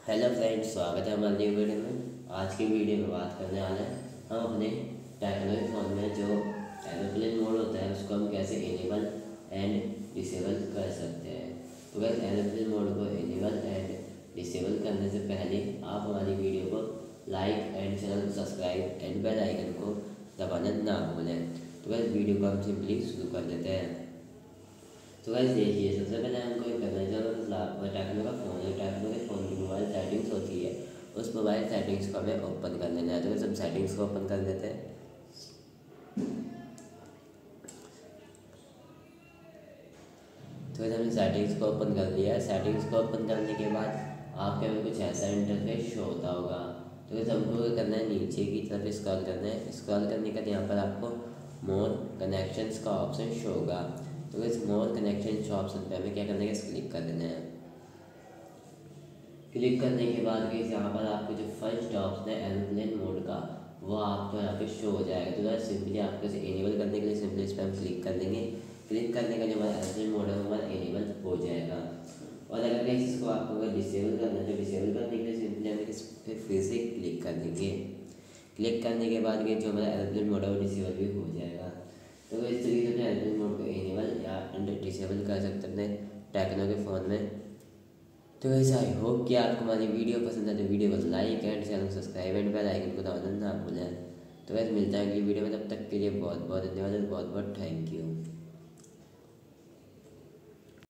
Hello friends, स्वागत है हमारे न्यू वीडियो में। आज की वीडियो में बात करने वाले हैं हम अपने टेक्नो फ़ोन में जो एरोप्लेन मोड होता है उसको हम कैसे इनेबल एंड डिसेबल कर सकते हैं। तो वैसे एरोप्लेन मोड को इनेबल एंड डिसेबल करने से पहले आप हमारी वीडियो को लाइक एंड चैनल को सब्सक्राइब एंड बेल आइकन को दबाना ना भूलें। तो वैसे वीडियो को हम सिंपली शुरू कर देते हैं। तो गाइस देखिए, सबसे पहले हमको ये करना है, जो टेक्नो का फ़ोन है, टेक्नो के फ़ोन की मोबाइल सेटिंग्स होती है, उस मोबाइल सेटिंग्स को हमें ओपन कर लेना है। तो वैसे हम सेटिंग्स को ओपन कर देते हैं। तो वैसे हमने सेटिंग्स को ओपन कर लिया है। सेटिंग्स को ओपन करने के बाद आपके हमें कुछ ऐसा इंटरफेस शो होता होगा। तो वैसे हमको क्या करना है, नीचे की तरफ स्क्रॉल करना है। स्क्रॉल करने के बाद यहाँ पर आपको मोर कनेक्शंस का ऑप्शन शो होगा। तो इस मोर कनेक्शन ऑप्शन पे हमें क्या करना है, क्लिक कर देना है। क्लिक करने के बाद यहाँ पर आपको जो फर्स्ट ऑप्शन है एरोप्लेन मोड का, वो आपको यहाँ पे शो हो जाएगा। तो सिंपली आपको इसे इनेबल करने के लिए सिंपली इस पर हम क्लिक कर देंगे। क्लिक करने का जो हमारा एरोप्लेन मोड है वो हमारा इनेबल हो जाएगा। और अगर इसको आपको अगर डिसेबल करना है तो डिसेबल करने के लिए सिंपली हम इस पर फिर से क्लिक कर देंगे। क्लिक करने के बाद जो हमारा एरोप्लेन मोड है वो डिसेबल भी हो जाएगा। तो इस तरीके से एरोप्लेन मोड को इनेबल या डिसेबल कर सकते हैं अपने टेक्नो के फ़ोन में। तो वैसे आई होप कि आपको हमारी वीडियो पसंद है, तो वीडियो को like and channel subscribe and bell icon को दबाना ना भूलें। तो वैसे मिलता है अगली वीडियो में, तब तक के लिए बहुत बहुत धन्यवाद और बहुत बहुत थैंक यू।